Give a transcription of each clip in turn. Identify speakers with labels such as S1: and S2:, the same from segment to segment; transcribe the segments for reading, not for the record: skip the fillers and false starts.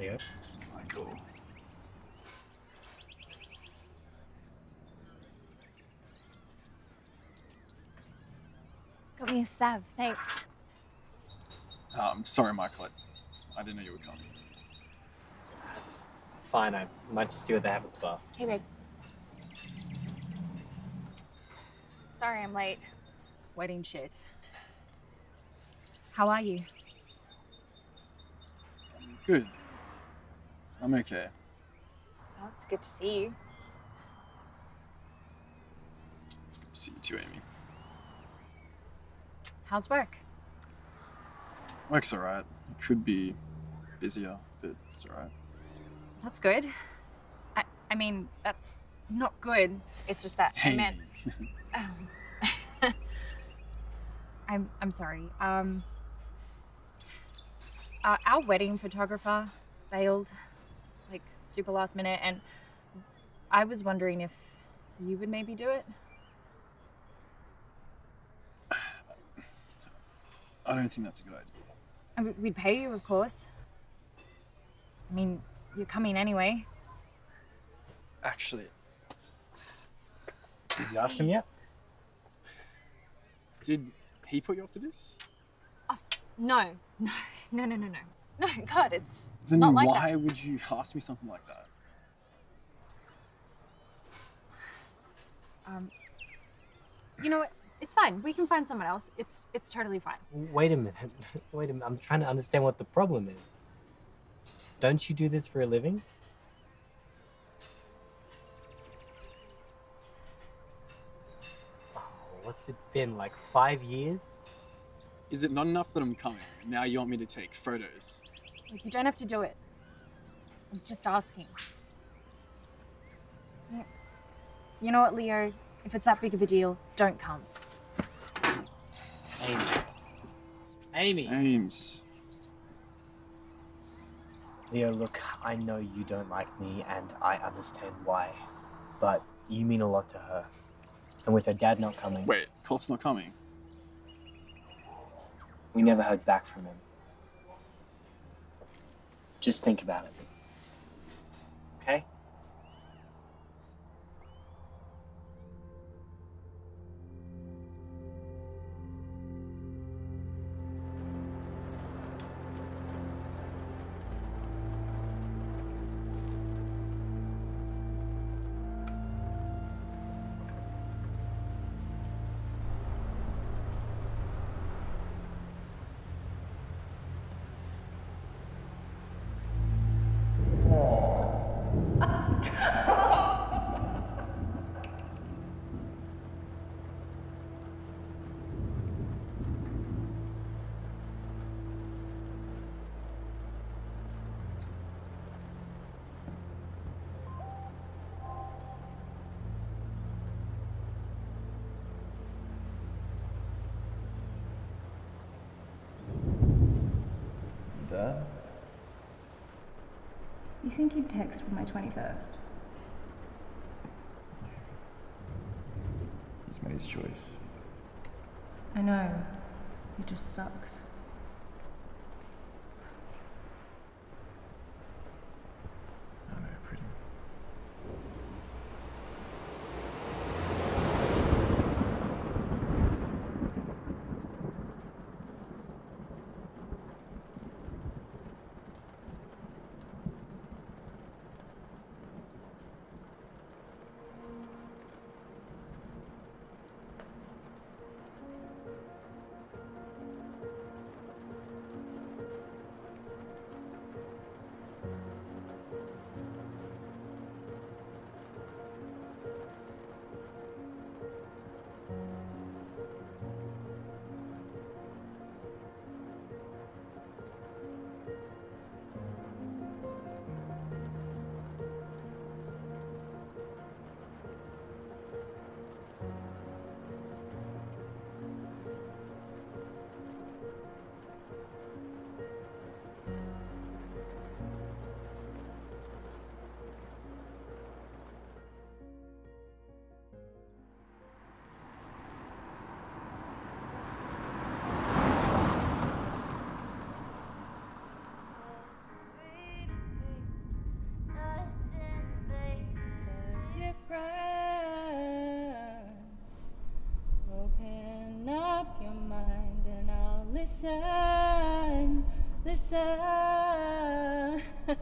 S1: Leo.
S2: Michael.
S3: Got me a salve, thanks.
S2: I'm sorry, Michael. I didn't know you were coming.
S1: That's fine. I might just see what they have at the bar.
S3: Okay, babe. Sorry I'm late. Wedding shit. How are you?
S2: I'm good. I'm okay.
S3: Oh, it's good to see you.
S2: It's good to see you too, Amy.
S3: How's work?
S2: Work's alright. It could be busier, but it's alright.
S3: That's good. I mean, that's not good. It's just that I meant... I'm sorry. Our wedding photographer bailed, like, super last minute, and I was wondering if you would maybe do it?
S2: I don't think that's a good idea.
S3: We'd pay you, of course. I mean, you're coming anyway.
S2: Actually,
S1: Have you asked him yet?
S2: did he put you up to this?
S3: Oh, no. No, God, it's
S2: Then
S3: not like
S2: why
S3: that.
S2: would you ask me something like that?
S3: You know what? It's fine. We can find someone else. It's totally fine.
S1: Wait a minute. Wait a minute. I'm trying to understand what the problem is. Don't you do this for a living? Oh, what's it been, like 5 years?
S2: Is it not enough that I'm coming? Now you want me to take photos?
S3: Like, you don't have to do it. I was just asking. You know what, Leo? If it's that big of a deal, don't come.
S1: Amy.
S2: Ames.
S1: Leo, look, I know you don't like me and I understand why, but you mean a lot to her. And with her dad not coming...
S2: Wait, Colt's not coming?
S1: We never heard back from him. Just think about it. Okay?
S4: Dad?
S5: You think he'd text for my 21st?
S4: He's made his choice.
S5: I know. It just sucks.
S4: I know, pretty.
S5: Listen, listen.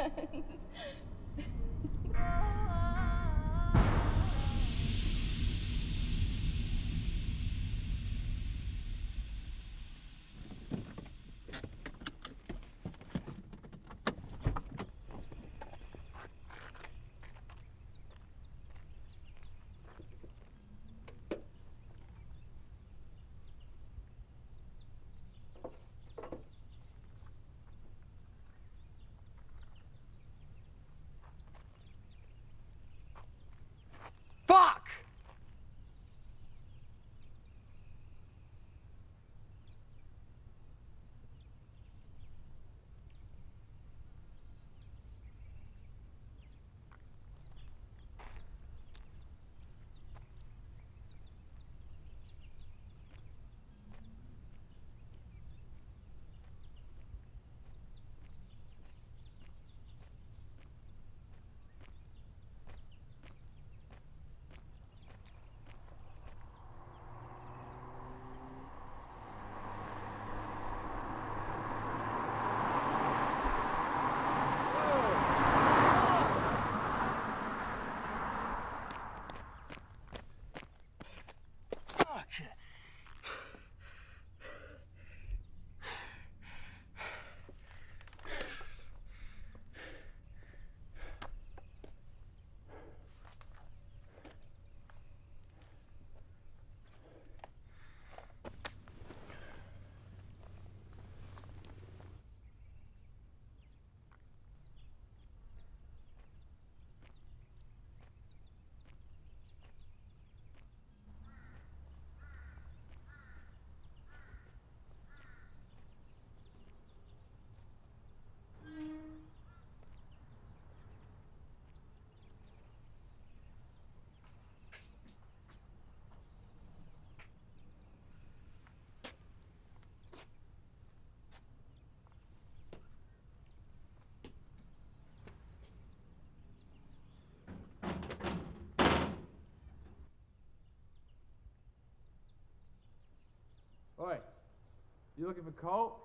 S6: Fuck!
S7: Oi, you looking for Colt?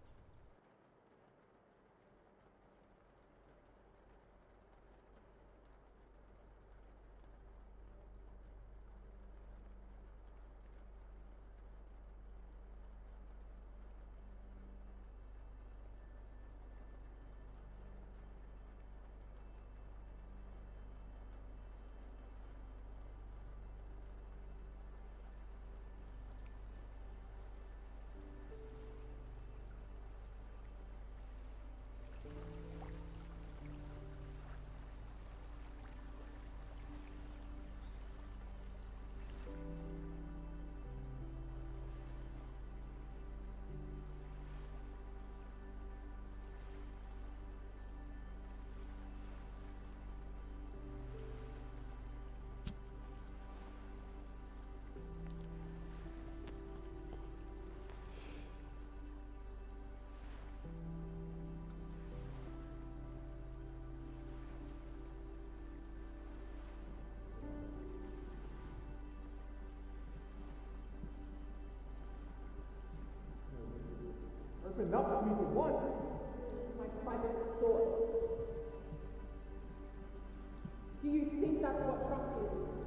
S8: Open up to me if you want. My private thoughts. Do you think that's what trust is?